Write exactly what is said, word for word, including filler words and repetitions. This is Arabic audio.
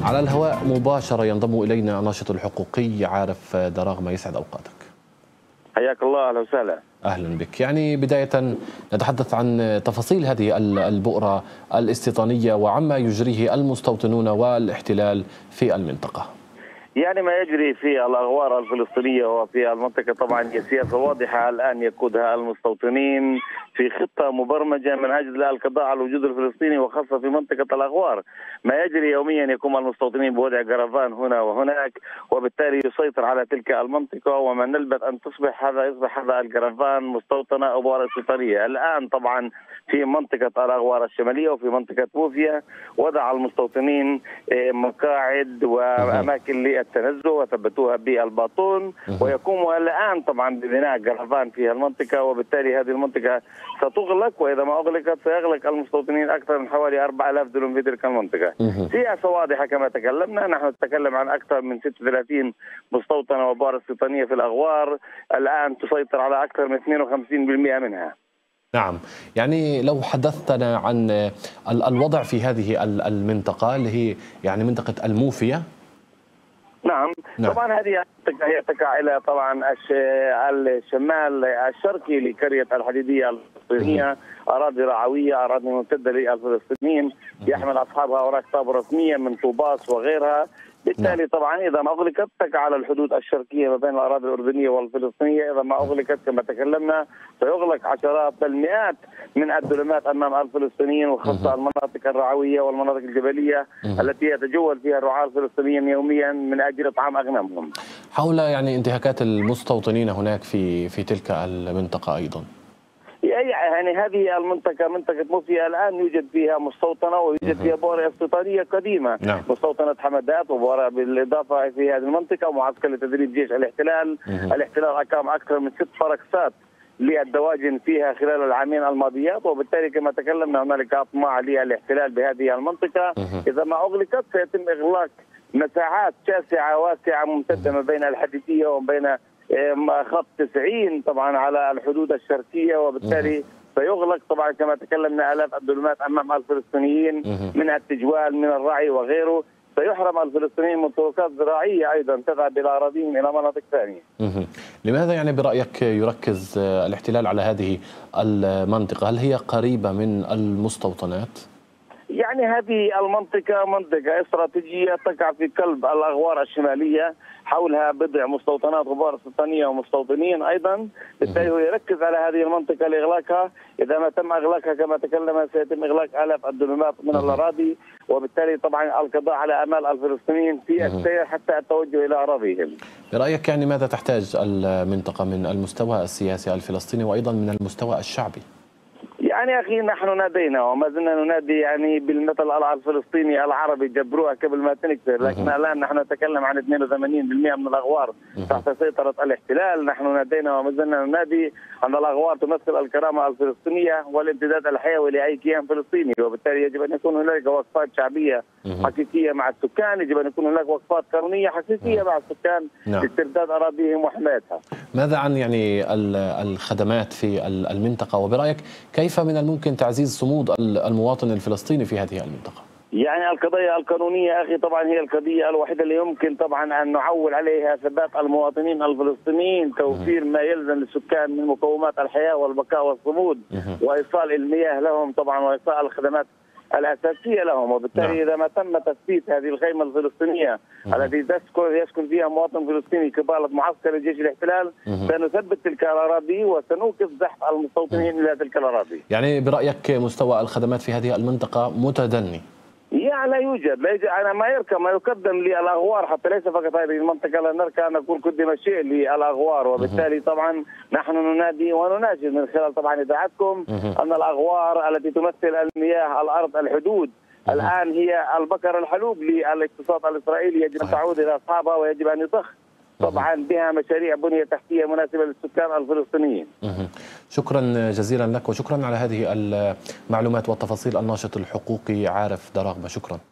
على الهواء مباشرة ينضم إلينا الناشط الحقوقي عارف دراغمة. يسعد أوقاتك. حياك الله، أهلا وسهلا. أهلا بك. يعني بداية نتحدث عن تفاصيل هذه البؤرة الاستيطانية وعما يجريه المستوطنون والاحتلال في المنطقة. يعني ما يجري في الأغوار الفلسطينية وفي المنطقة طبعا هي سياسة واضحة الآن يقودها المستوطنين في خطة مبرمجة من أجل القضاء على الوجود الفلسطيني وخاصة في منطقة الأغوار. ما يجري يوميا يقوم المستوطنين بوضع كرفان هنا وهناك، وبالتالي يسيطر على تلك المنطقة، وما نلبث أن تصبح هذا يصبح هذا الكرفان مستوطنة أو بؤرة استيطانية. الآن طبعا في منطقة الأغوار الشمالية وفي منطقة موفيا وضع المستوطنين مقاعد وأماكن للتنزه وثبتوها بالباطون، ويقوموا الآن طبعا ببناء كرفان في المنطقة، وبالتالي هذه المنطقة ستغلق، وإذا ما أغلقت سيغلق المستوطنين أكثر من حوالي أربعة آلاف دونم في تلك المنطقة. سياسة واضحة كما تكلمنا. نحن نتكلم عن أكثر من ستة وثلاثين مستوطنة وبؤرة استيطانية في الأغوار الآن تسيطر على أكثر من اثنين وخمسين بالمئة منها. نعم، يعني لو حدثتنا عن الوضع في هذه المنطقة اللي هي يعني منطقة الموفية. نعم. نعم طبعا هذه المنطقة هي تقع إلى طبعا الشمال الشرقي لقرية الحديدية الفلسطينية، أراضي رعوية، أراضي ممتدة للفلسطينيين يحمل أصحابها أوراق طابة رسمية من طوباس وغيرها. بالتالي طبعا إذا ما أغلقت تقع على الحدود الشرقية ما بين الأراضي الأردنية والفلسطينية. إذا ما أغلقت كما تكلمنا سيغلق عشرات بل مئات من الدلمات أمام الفلسطينيين، وخاصة المناطق الرعوية والمناطق الجبلية التي يتجول فيها الرعاة الفلسطينيين يوميا من أجل إطعام أغنامهم. حول يعني انتهاكات المستوطنين هناك في في تلك المنطقة أيضا. يعني هذه المنطقة منطقة موفيا الآن يوجد فيها مستوطنة ويوجد فيها بؤرة استيطانية قديمة. نعم. مستوطنة حمدات وبؤرة بالإضافة في هذه المنطقة معسكر لتدريب جيش الاحتلال. مه. الاحتلال أقام أكثر من ست فركسات للدواجن فيها خلال العامين الماضيات، وبالتالي كما تكلمنا هنالك أطماع للاحتلال بهذه المنطقة. مه. إذا ما أغلقت سيتم إغلاق مساحات شاسعة واسعة ممتدة ما بين الحديدية وبين خط تسعين طبعا على الحدود الشرقية، وبالتالي سيغلق طبعا كما تكلمنا آلاف الدلمات أمام الفلسطينيين من التجوال من الرعي وغيره. سيحرم الفلسطينيين من طرقات زراعية أيضا تذهب إلى أراضيهم إلى مناطق ثانية. لماذا يعني برأيك يركز الاحتلال على هذه المنطقة؟ هل هي قريبة من المستوطنات؟ يعني هذه المنطقة منطقة استراتيجية تقع في قلب الأغوار الشمالية، حولها بضع مستوطنات وبؤر استيطانية ومستوطنين أيضا. بالتالي هو يركز على هذه المنطقة لإغلاقها. إذا ما تم إغلاقها كما تكلم سيتم إغلاق آلاف الدونمات من الأراضي، وبالتالي طبعا القضاء على آمال الفلسطينيين في السير حتى التوجه إلى أراضيهم. برأيك يعني ماذا تحتاج المنطقة من المستوى السياسي الفلسطيني وأيضا من المستوى الشعبي؟ يعني أخي نحن نادينا وما زلنا ننادي يعني بالمثل الفلسطيني العربي جبروها قبل ما تنكسر، لكن الآن نحن نتكلم عن اثنين وثمانين بالمئة من الأغوار تحت سيطرة الاحتلال. نحن نادينا وما زلنا ننادي أن الأغوار تمثل الكرامة الفلسطينية والامتداد الحيوي لأي كيان فلسطيني، وبالتالي يجب أن يكون هناك وقفات شعبية حقيقية مع السكان، يجب أن يكون هناك وقفات قانونية حقيقية مع السكان لاسترداد أراضيهم وحمايتها. ماذا عن يعني الخدمات في المنطقة، وبرأيك كيف من الممكن تعزيز صمود المواطن الفلسطيني في هذه المنطقة؟ يعني القضية القانونية أخي طبعا هي القضية الوحيدة اللي يمكن طبعا أن نعول عليها ثبات المواطنين الفلسطينيين، توفير ما يلزم للسكان من مقومات الحياة والبقاء والصمود، وإيصال المياه لهم طبعا وإيصال الخدمات الأساسية لهم. وبالتالي إذا ما تم تثبيت هذه الخيمة الفلسطينية التي تسكن يسكن فيها مواطن فلسطيني قبالة معسكر الجيش الاحتلال، سنثبت تلك الأراضي وسنوقف زحف المستوطنين إلى تلك الأراضي. يعني برأيك مستوى الخدمات في هذه المنطقة متدني؟ يعني لا يوجد، لا يوجد. أنا ما يركب ما يقدم للأغوار حتى ليس فقط هذه المنطقة، لا نركى أن نكون قدم شيء للأغوار، وبالتالي طبعا نحن ننادي ونناشد من خلال طبعا إذاعتكم أن الأغوار التي تمثل المياه الأرض الحدود الآن هي البقر الحلوب للاقتصاد الإسرائيلي، يجب أن تعود إلى أصحابها ويجب أن يضخ طبعا بها مشاريع بنية تحتية مناسبة للسكان الفلسطينيين. شكرا جزيلا لك وشكرا على هذه المعلومات والتفاصيل الناشط الحقوقي عارف دراغمة. شكرا.